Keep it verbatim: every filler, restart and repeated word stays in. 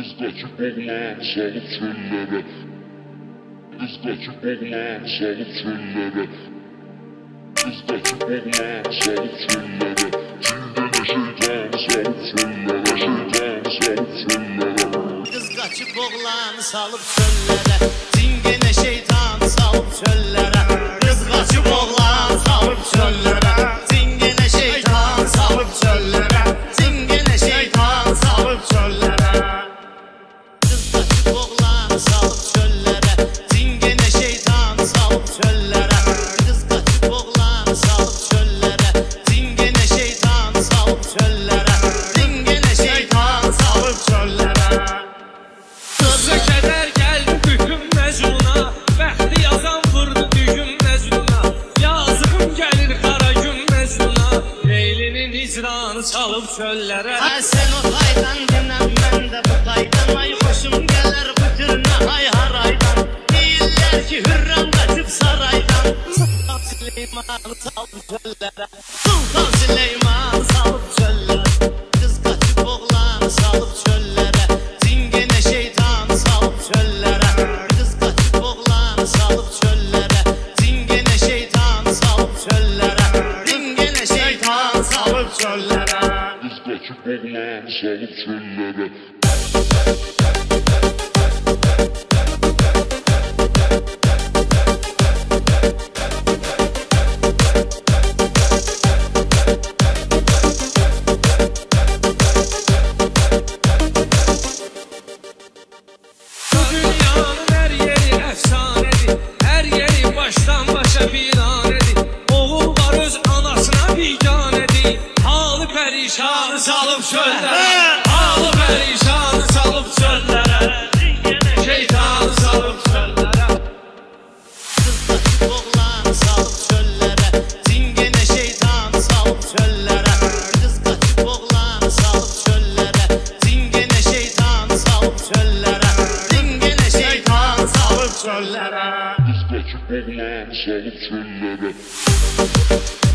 Qız qaçıb oğlan salıb çöllərə. Qız qaçıb oğlan salıb çöllərə. Qız qaçıb oğlan salıb çöllərə. Cingənə şeytan salıb çöllərə. Şeytan salıb çöllərə. Qız qaçıb oğlan salıb çöllərə. Cingənə şeytan salıb çöllərə. Qız qaçıb oğlan salıb çöllərə. Cingənə şeytan salıb çöllərə. Cingənə şeytan salıb çöllərə. Qız qaçıb oğlan salıb çöllərə. Cingənə şeytan salıb çöllərə. Qız qaçıb oğlan salıb çöllərə. Cingənə şeytan salıb çöllərə. Cingənə şeytan salıb çöllərə. Sözə kədər gəldi bütün məcnuna. Bəxti yazan vurdu düyün məcnuna. Yazığım gəlir qara gün məcnuna. Leylinin icranı çalıb çöllərə. Ay sen o taydan dinəm, mən də bu taydan. Ay xoşum gələr bu türünə hay haraydan. Deyirlər ki hürrəm qaçıb saraydan. Sultan Süleyman salıb çöllərə. Sultan Süleyman salıb çöllərə. Qız qaçıb oğlan salıb çöllərə. Cingənə şeytan salıb çöllərə. Qız qaçıb oğlan salıb çöllərə. Cingənə şeytan salıb çöllərə. Cingənə şeytan salıb çöllərə. Qız qaçıb oğlan salıb çöllərə. Dünyanın hər yeri əfsanədir. Hər yeri başdan başa viranədir. Oğul var öz anasına biganədir. Halı pərişanı salıb çöllərə. Halı pərişanı salıb çöllərə. Şeytanı salıb çöllərə. Qız qaçıb oğlan salıb çöllərə. Cingənə şeytan salıb çöllərə. Qız qaçıb oğlan salıb çöllərə. Cingənə şeytan salıb çöllərə. Cingənə şeytan salıb çöllərə. Qız qaçıb oğlan salıb çöllərə.